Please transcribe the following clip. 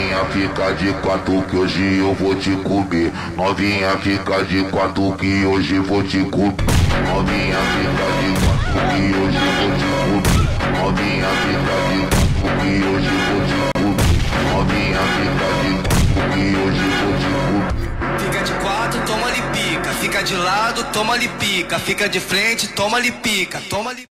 Novinha fica de quatro que hoje eu vou te comer. Novinha fica de quatro que hoje vou te comer. Novinha fica de quatro que hoje vou te comer. Novinha fica de quatro que hoje vou te comer. Novinha fica de quatro que hoje vou te comer. Fica de quatro, toma-lhe pica. Fica de lado, toma-lhe pica. Fica de frente, toma-lhe pica. Toma-lhe